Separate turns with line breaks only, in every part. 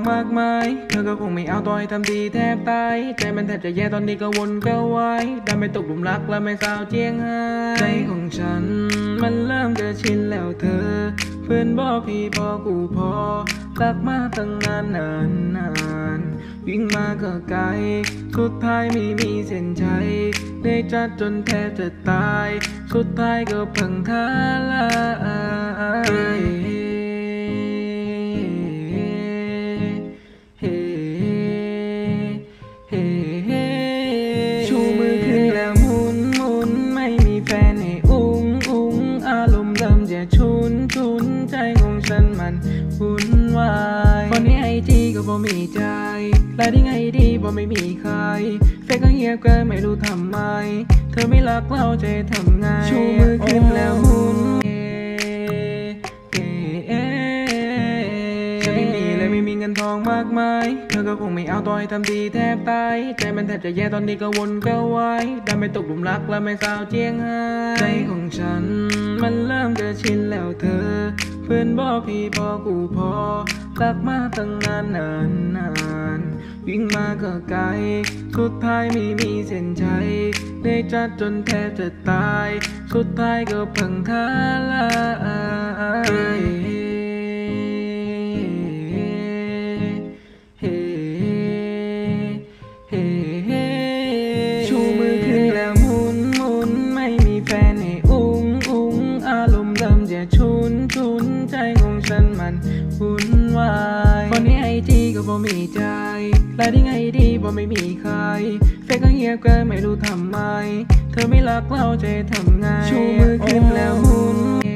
มากมายเธอก็คงไม่เอาต่อยทำดีแทบตายใจมันแทบจะแย่ตอนนี้ก็วนก็วายดันไปตกหลุมรักแล้วไม่สาวเจียงไฮ้ใจของฉันมันเริ่มจะชินแล้วเธอเพื่อนบอกพี่พอกูพอรักมาตั้งนานวิ่งมาก็ไกลสุดท้ายไม่มีเส้นชัยเหนื่อยจัดจนแทบจะตายสุดท้ายก็พังทลายชูมือขึ้นแล้วหมุนไม่มีแฟนให้อุ้งอารมณ์เริ่มจะชุนใจของฉันมันวุ่นวายวันนี้ไอจีก็บ่มีใจไลน์ทิ้งไอดีบ่ไม่มีใครเฟซก็เงียบก็ไม่รู้ทำไมเธอไม่รักเราจะทำไงชูมือขึ้นแล้วหมุนจะไม่มีเลยไม่มีเงินทองมากมายเธอก็คงไม่เอาต่อยทำดีแทบตายใจมันแทบจะแย่ตอนนี้ก็วนก็วายดันไปตกหลุมรักแล้วไม่สาวเจียงไฮ้ใจของฉันมันเริ่มจะชินแล้วเธอเพื่อนบอกพี่พอกูพอรักมาตั้งนานวิ่งมาก็ไกลสุดท้ายไม่มีเส้นชัยเหนื่อยจัดจนแทบจะตายสุดท้ายก็พังทลายชูมือขึ้นแล้วหมุนไม่มีแฟนให้อุ้งอารมณ์เริ่มจะชุนใจของฉันมันวุ่นวายวันนี้ไอจีก็บ่มีใจไลน์ทิ้งไอดีบ่ไม่มีใครเฟซก็เงียบก็ไม่รู้ทำไมเธอไม่รักเราจะทำไงชูมือขึ้นแล้วหมุน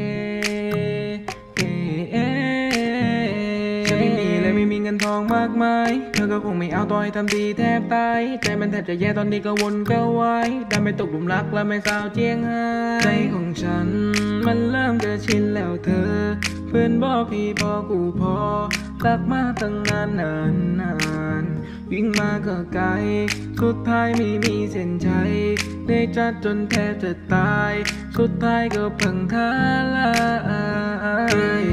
จะไม่มีเลยไม่มีเงินทองมากมายเธอก็คงไม่เอาต่อยทำดีแทบตายใจมันแทบจะแย่ตอนนี้ก็วนก็วายดันไปตกหลุมรักแล้วไม่สาวเจียงไฮ้ใจของฉันมันเริ่มจะชินแล้วเธอเพื่อนบอกพี่พอกูพอรักมาตั้งนานวิ่งมาก็ไกลสุดท้ายไม่มีเส้นชัยเหนื่อยจัดจนแทบจะตายสุดท้ายก็พังทลาย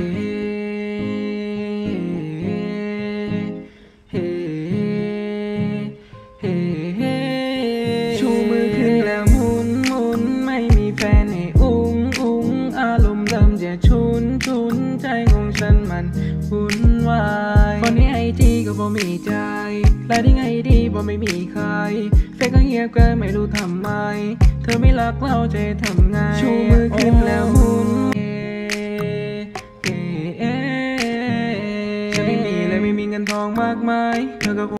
ชูมือขึ้นแล้วหมุนไม่มีแฟนให้อุ้งอารมณ์เริ่มจะชุนใจของฉันมันวุ่นวายวันนี้ไอจีก็บ่มีใจไลน์ทิ้งไอดีบ่ไม่มีใครเฟซก็เงียบก็ไม่รู้ทำไมเธอไม่รักเราจะทำไงชูมือขึ้นแล้วหมุนจะไม่มีเลยไม่มีเงินทองมากมายเธอก็